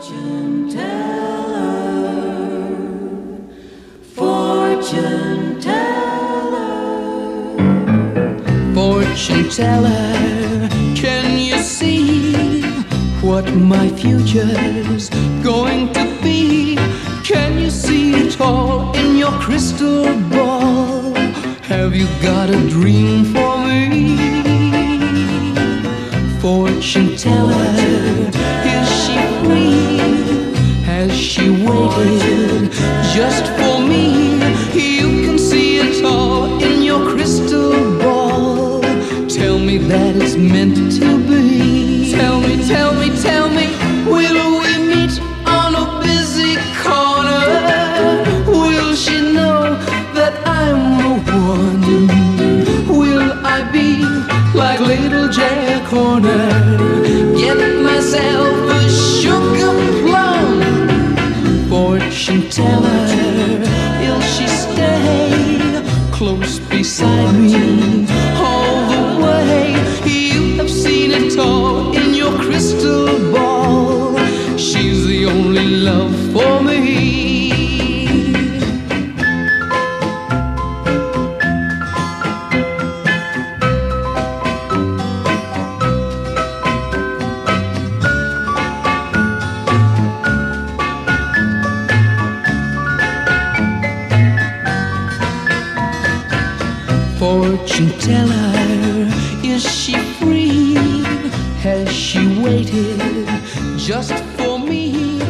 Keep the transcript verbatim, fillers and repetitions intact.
Fortune teller, fortune teller, Fortune teller, can you see what my future's going to be? Can you see it all in your crystal ball? Have you got a dream for me? Fortune teller, is she free? Has she waited just for me? You can see it all in your crystal ball. Tell me that it's meant to be. Tell me, tell me, tell me, will we meet on a busy corner? Will she know that I'm the one? Will I be like little Jack Horner? Get myself a sugar plum. Fortune teller, will she stay close beside me all the way? You have seen it all in your crystal ball. She's the only love for me. Fortune teller, is she free? Has she waited just for me?